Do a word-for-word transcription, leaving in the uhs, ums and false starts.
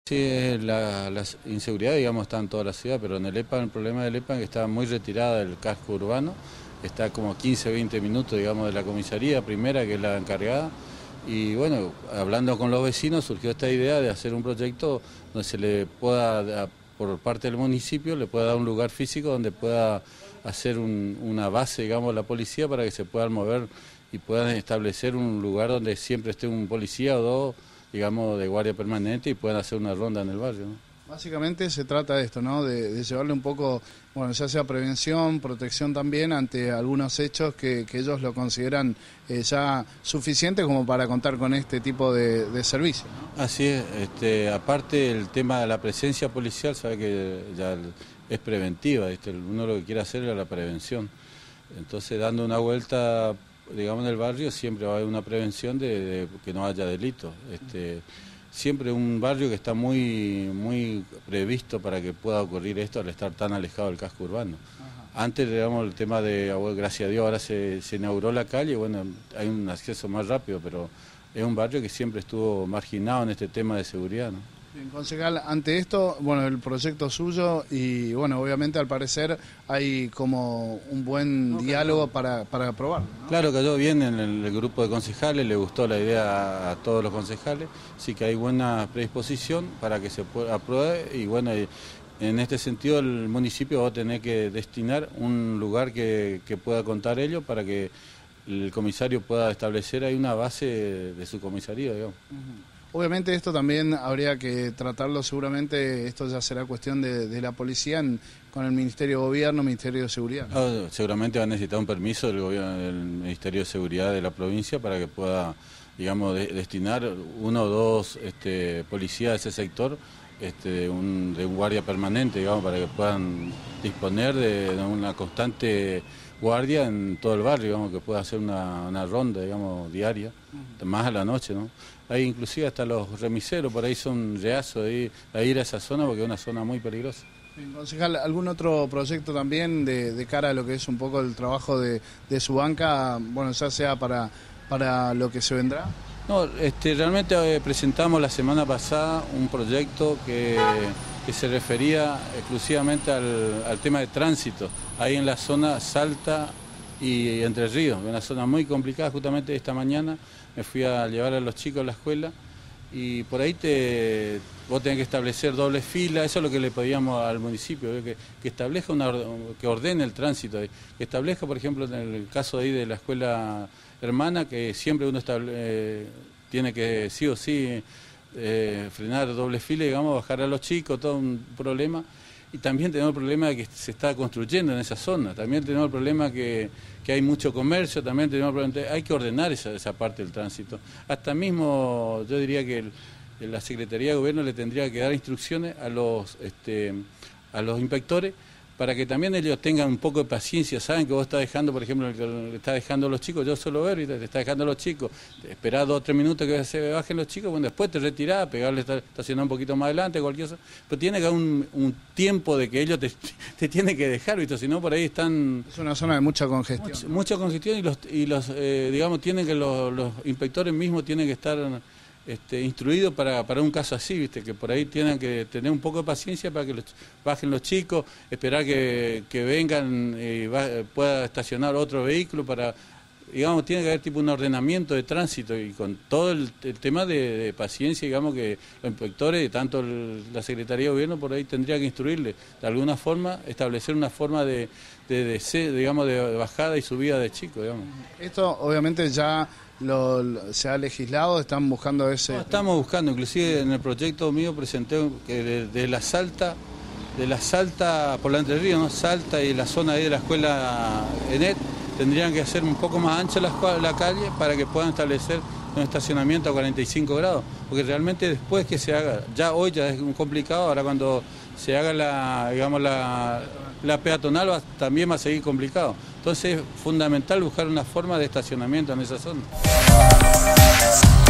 Sí, la, la inseguridad, digamos, está en toda la ciudad, pero en el EPAN, el problema del EPAN es que está muy retirada del casco urbano, está como quince, veinte minutos, digamos, de la comisaría primera, que es la encargada, y bueno, hablando con los vecinos surgió esta idea de hacer un proyecto donde se le pueda, por parte del municipio, le pueda dar un lugar físico donde pueda hacer un, una base, digamos, la policía para que se puedan mover y puedan establecer un lugar donde siempre esté un policía o dos, digamos, de guardia permanente y puedan hacer una ronda en el barrio, ¿no? Básicamente se trata de esto, ¿no? De, de llevarle un poco, bueno, ya sea prevención, protección también ante algunos hechos que, que ellos lo consideran eh, ya suficientes como para contar con este tipo de, de servicio, ¿no? Así es, este, aparte el tema de la presencia policial, sabe que ya es preventiva, ¿viste? Uno lo que quiere hacer es la prevención. Entonces, dando una vuelta, digamos, en el barrio, siempre va a haber una prevención de, de que no haya delitos. Este, siempre un barrio que está muy, muy previsto para que pueda ocurrir esto al estar tan alejado del casco urbano. Ajá. Antes, digamos, el tema de, gracias a Dios, ahora se, se inauguró la calle, bueno, hay un acceso más rápido, pero es un barrio que siempre estuvo marginado en este tema de seguridad, ¿no? Bien, concejal, ante esto, bueno, el proyecto suyo y, bueno, obviamente al parecer hay como un buen no, diálogo no. para, para aprobarlo, ¿no? Claro, cayó bien en el, el grupo de concejales, le gustó la idea a, a todos los concejales, sí que hay buena predisposición para que se pueda apruebe y, bueno, y, en este sentido el municipio va a tener que destinar un lugar que, que pueda contar ellos para que el comisario pueda establecer ahí una base de, de su comisaría, digamos. Uh-huh. Obviamente esto también habría que tratarlo, seguramente esto ya será cuestión de, de la policía en, con el Ministerio de Gobierno, Ministerio de Seguridad, ¿no? Ah, seguramente va a necesitar un permiso del, gobierno, del Ministerio de Seguridad de la provincia para que pueda, digamos, de, destinar uno o dos este, policías de ese sector, este, un, de un guardia permanente, digamos, para que puedan disponer de, de una constante guardia en todo el barrio, digamos, que pueda hacer una, una ronda, digamos, diaria, uh-huh. más a la noche, ¿no? Hay inclusive hasta los remiseros, por ahí son reazos de, de ir a esa zona porque es una zona muy peligrosa. Bien, concejal, ¿algún otro proyecto también de, de cara a lo que es un poco el trabajo de, de su banca, bueno, ya sea para, para lo que se vendrá? No, este, realmente eh, presentamos la semana pasada un proyecto que, que se refería exclusivamente al, al tema de tránsito, ahí en la zona Salta y Entre Ríos, una zona muy complicada. Justamente esta mañana me fui a llevar a los chicos a la escuela y por ahí te, vos tenés que establecer doble fila, eso es lo que le pedíamos al municipio, que, que establezca una, que ordene el tránsito, que establezca, por ejemplo, en el caso de ahí de la escuela hermana, que siempre uno estable, eh, tiene que sí o sí eh, frenar doble fila, digamos, bajar a los chicos, todo un problema. Y también tenemos el problema de que se está construyendo en esa zona, también tenemos el problema que, que hay mucho comercio, también tenemos el problema, hay que ordenar esa, esa parte del tránsito. Hasta mismo yo diría que el, la Secretaría de Gobierno le tendría que dar instrucciones a los, este, a los inspectores para que también ellos tengan un poco de paciencia. Saben que vos estás dejando, por ejemplo, le estás dejando a los chicos, yo suelo ver, y te estás dejando a los chicos, esperás dos o tres minutos que se bajen los chicos, bueno, después te retirás, pegarle, estacionar un poquito más adelante, cualquier cosa, pero tiene que haber un, un tiempo de que ellos te, te tienen que dejar, ¿viste? Si no, por ahí están... Es una zona de mucha congestión. Mucha, mucha congestión y los, y los eh, digamos, tienen que los, los inspectores mismos tienen que estar... Este, instruido para, para un caso así, ¿viste? Que por ahí tienen que tener un poco de paciencia para que los, bajen los chicos, esperar que, que vengan y va, pueda estacionar otro vehículo para, digamos, tiene que haber tipo un ordenamiento de tránsito y con todo el, el tema de, de paciencia, digamos, que los inspectores, tanto el, la Secretaría de Gobierno, por ahí tendría que instruirle, de alguna forma, establecer una forma de, de, de, de digamos, de bajada y subida de chicos, digamos. Esto, obviamente, ya... Lo, lo, ¿se ha legislado? ¿Están buscando ese...? No, estamos buscando, inclusive en el proyecto mío presenté que de, de la Salta, de la Salta por la Entre Ríos, ¿no? Salta y la zona ahí de la escuela ENET, tendrían que hacer un poco más ancha la, la calle para que puedan establecer un estacionamiento a cuarenta y cinco grados, porque realmente después que se haga, ya hoy ya es complicado, ahora cuando se haga la, digamos, la, la peatonal va, también va a seguir complicado. Entonces es fundamental buscar una forma de estacionamiento en esa zona.